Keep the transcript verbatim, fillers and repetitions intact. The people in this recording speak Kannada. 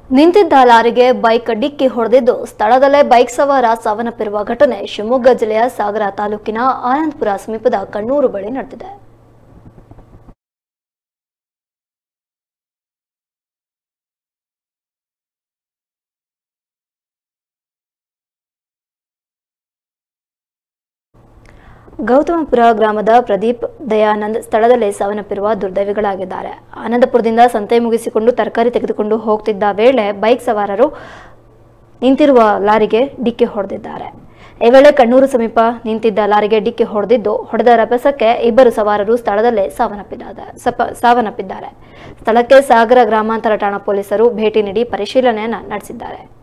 ನಿಂತಿದ್ದ ಲಾರಿಗೆ ಬೈಕ್ ಡಿಕ್ಕಿ ಹೊಡೆದಿದ್ದು ಸ್ಥಳದಲ್ಲೇ ಬೈಕ್ ಸವಾರ ಸಾವನ್ನಪ್ಪಿರುವ ಘಟನೆ ಶಿವಮೊಗ್ಗ ಜಿಲ್ಲೆಯ ಸಾಗರ ತಾಲೂಕಿನ ಆನಂದಪುರ ಸಮೀಪದ ಕಣ್ಣೂರು ಬಳಿ ನಡೆದಿದೆ. ಗೌತಮಪುರ ಗ್ರಾಮದ ಪ್ರದೀಪ್ ದಯಾನಂದ್ ಸ್ಥಳದಲ್ಲೇ ಸಾವನ್ನಪ್ಪಿರುವ ದುರ್ದೈವಿಗಳಾಗಿದ್ದಾರೆ. ಆನಂದಪುರದಿಂದ ಸಂತೆ ಮುಗಿಸಿಕೊಂಡು ತರಕಾರಿ ತೆಗೆದುಕೊಂಡು ಹೋಗ್ತಿದ್ದ ವೇಳೆ ಬೈಕ್ ಸವಾರರು ನಿಂತಿರುವ ಲಾರಿಗೆ ಡಿಕ್ಕಿ ಹೊಡೆದಿದ್ದಾರೆ. ಈ ವೇಳೆ ಕಣ್ಣೂರು ಸಮೀಪ ನಿಂತಿದ್ದ ಲಾರಿಗೆ ಡಿಕ್ಕಿ ಹೊಡೆದಿದ್ದು ಹೊಡೆದ ರಭಸಕ್ಕೆ ಇಬ್ಬರು ಸವಾರರು ಸ್ಥಳದಲ್ಲೇ ಸಾವನ್ನಪ್ಪಿದ್ದಾರೆ ಸಾವನ್ನಪ್ಪಿದ್ದಾರೆ ಸ್ಥಳಕ್ಕೆ ಸಾಗರ ಗ್ರಾಮಾಂತರ ಠಾಣಾ ಪೊಲೀಸರು ಭೇಟಿ ನೀಡಿ ಪರಿಶೀಲನೆಯನ್ನ ನಡೆಸಿದ್ದಾರೆ.